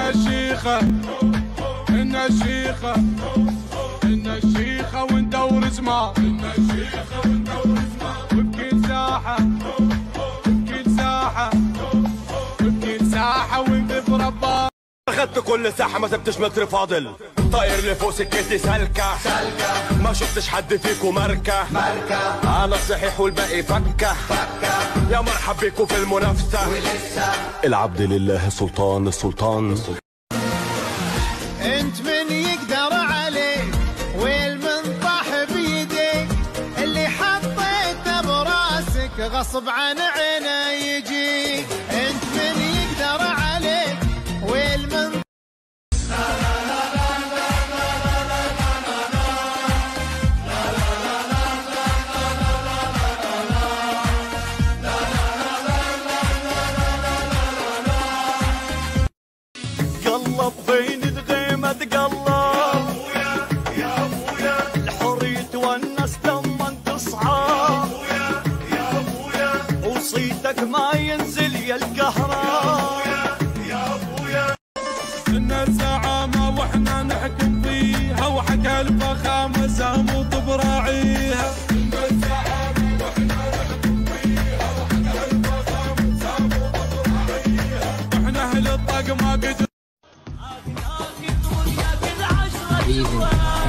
الشيخة إن الشيخة إن الشيخة وندور اسمها إن الشيخة وندور اسمها وبكل ساحة وبكل ساحة وبكل ساحة ونقف ربها. اخدت كل ساحة ما سبتش متر فاضل، طاير لفوق سكتي سلكة ما شفتش حد فيكو ماركة انا الصحيح والباقي فكة يا مرحب بيكو في المنافسة العبد لله سلطان السلطان. انت من يقدر عليك والمنطح بيديك اللي حطيته براسك غصب عن عينه يجيك. انت من يقدر عليك والمنطح قلب بين الغيمة تقلب يا ابويا الحرية والناس لما تصعد يا ابويا وصيتك ما ينزل يا الكهرباء يا ابويا. إن الزعامة واحنا نحكم فيها وحكى الفخامة ساموط براعيها. إن الزعامة واحنا نحكم فيها وحكى الفخامة ساموط براعيها. واحنا أهل الطاق ما قدر Even